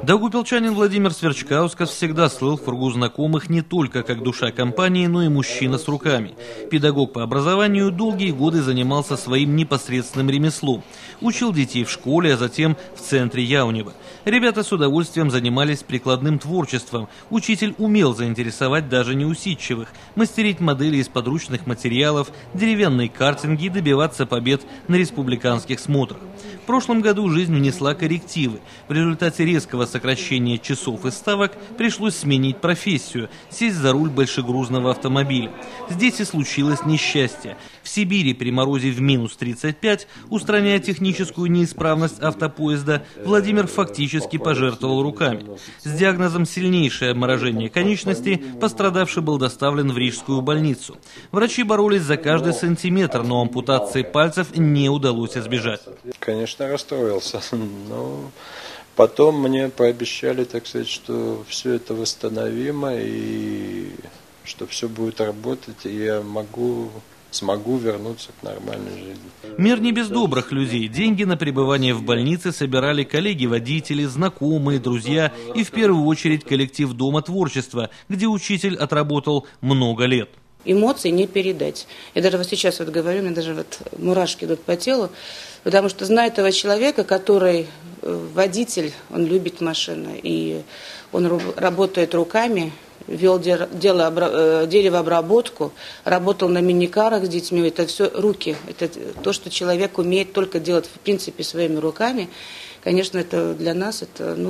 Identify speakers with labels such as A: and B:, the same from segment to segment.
A: Даугавпилчанин Владимир Сверчкаускас всегда слыл в кругу знакомых не только как душа компании, но и мужчина с руками. Педагог по образованию долгие годы занимался своим непосредственным ремеслом. Учил детей в школе, а затем в центре Яунева. Ребята с удовольствием занимались прикладным творчеством. Учитель умел заинтересовать даже неусидчивых, мастерить модели из подручных материалов, деревянные картинги и добиваться побед на республиканских смотрах. В прошлом году жизнь внесла коррективы. В результате резкого сокращения часов и ставок пришлось сменить профессию, сесть за руль большегрузного автомобиля. Здесь и случилось несчастье. В Сибири при морозе в минус 35, устраняя техническую неисправность автопоезда, Владимир фактически пожертвовал руками. С диагнозом сильнейшее обморожение конечностей пострадавший был доставлен в Рижскую больницу. Врачи боролись за каждый сантиметр, но ампутации пальцев не удалось избежать.
B: Конечно, расстроился, но потом мне пообещали, так сказать, что все это восстановимо и что все будет работать, и я смогу вернуться к нормальной жизни.
A: Мир не без добрых людей. Деньги на пребывание в больнице собирали коллеги-водители, знакомые, друзья и в первую очередь коллектив Дома творчества, где учитель отработал много лет.
C: Эмоций не передать. Я даже вот сейчас вот говорю, у меня даже вот мурашки идут по телу, потому что знаю этого человека, который водитель, он любит машины, и он работает руками, вел деревообработку, работал на миникарах с детьми. Это все руки. Это то, что человек умеет только делать в принципе своими руками. Конечно, это для нас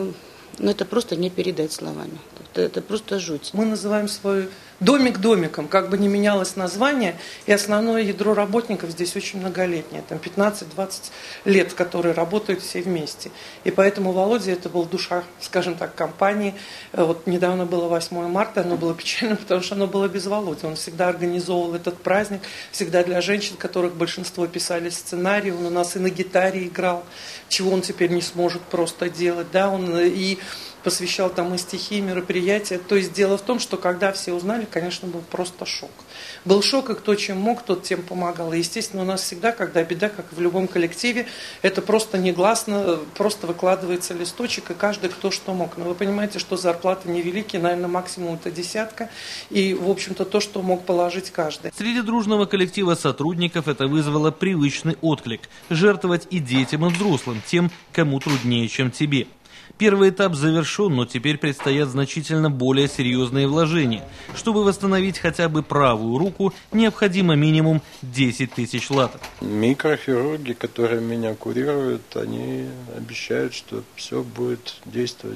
C: это просто не передать словами. Это просто жуть.
D: Мы называем свой домик домиком, как бы ни менялось название, и основное ядро работников здесь очень многолетнее, там 15-20 лет, которые работают все вместе. И поэтому Володя это был душа, скажем так, компании. Вот недавно было 8 марта, оно было печально, потому что оно было без Володи. Он всегда организовывал этот праздник, всегда для женщин, которых большинство писали сценарии. Он у нас и на гитаре играл, чего он теперь не сможет просто делать. Да? Он и посвящал там и стихи, и мероприятия. То есть дело в том, что когда все узнали, конечно, был просто шок. Был шок, и кто чем мог, тот тем помогал. И, естественно, у нас всегда, когда беда, как и в любом коллективе, это просто негласно, просто выкладывается листочек, и каждый кто что мог. Но вы понимаете, что зарплаты невеликие, наверное, максимум это 10. И, в общем-то, то, что мог положить каждый.
A: Среди дружного коллектива сотрудников это вызвало привычный отклик – жертвовать и детям, и взрослым, тем, кому труднее, чем тебе. Первый этап завершен, но теперь предстоят значительно более серьезные вложения. Чтобы восстановить хотя бы правую руку, необходимо минимум 10 тысяч латов.
B: Микрохирурги, которые меня курируют, они обещают, что все будет действовать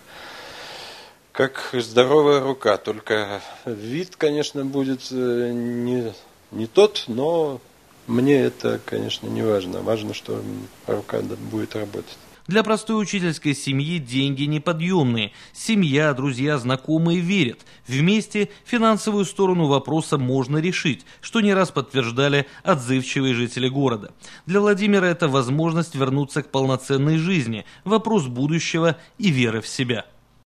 B: как здоровая рука. Только вид, конечно, будет не тот, но мне это, конечно, не важно. Важно, что рука будет работать.
A: Для простой учительской семьи деньги неподъемные. Семья, друзья, знакомые верят. Вместе финансовую сторону вопроса можно решить, что не раз подтверждали отзывчивые жители города. Для Владимира это возможность вернуться к полноценной жизни, вопрос будущего и веры в себя.